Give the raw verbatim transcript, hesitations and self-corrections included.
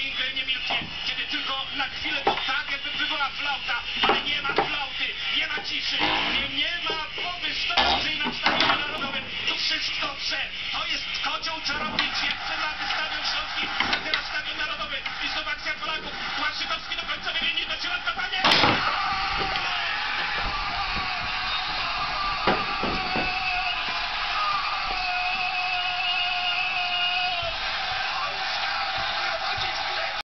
King nie milknie, kiedy tylko na chwilę to tak, jakby była flauta, ale nie ma flauty, nie ma ciszy, nie, nie ma